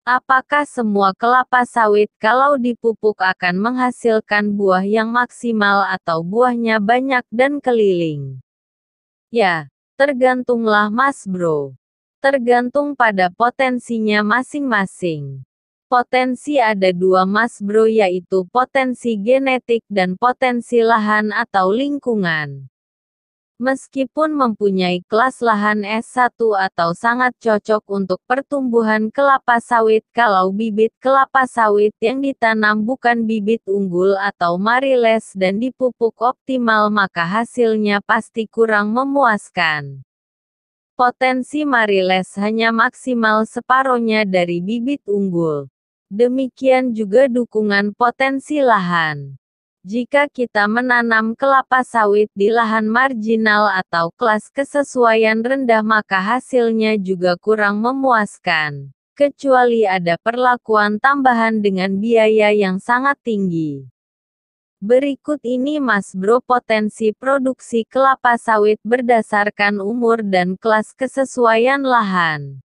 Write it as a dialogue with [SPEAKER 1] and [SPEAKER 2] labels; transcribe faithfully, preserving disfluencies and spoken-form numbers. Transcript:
[SPEAKER 1] Apakah semua kelapa sawit kalau dipupuk akan menghasilkan buah yang maksimal atau buahnya banyak dan keliling? Ya, tergantunglah Mas Bro. Tergantung pada potensinya masing-masing. Potensi ada dua Mas Bro, yaitu potensi genetik dan potensi lahan atau lingkungan. Meskipun mempunyai kelas lahan S satu atau sangat cocok untuk pertumbuhan kelapa sawit kalau bibit kelapa sawit yang ditanam bukan bibit unggul atau Mariles dan dipupuk optimal, maka hasilnya pasti kurang memuaskan. Potensi Mariles hanya maksimal separohnya dari bibit unggul. Demikian juga dukungan potensi lahan. Jika kita menanam kelapa sawit di lahan marginal atau kelas kesesuaian rendah, maka hasilnya juga kurang memuaskan, kecuali ada perlakuan tambahan dengan biaya yang sangat tinggi. Berikut ini Mas Bro potensi produksi kelapa sawit berdasarkan umur dan kelas kesesuaian lahan.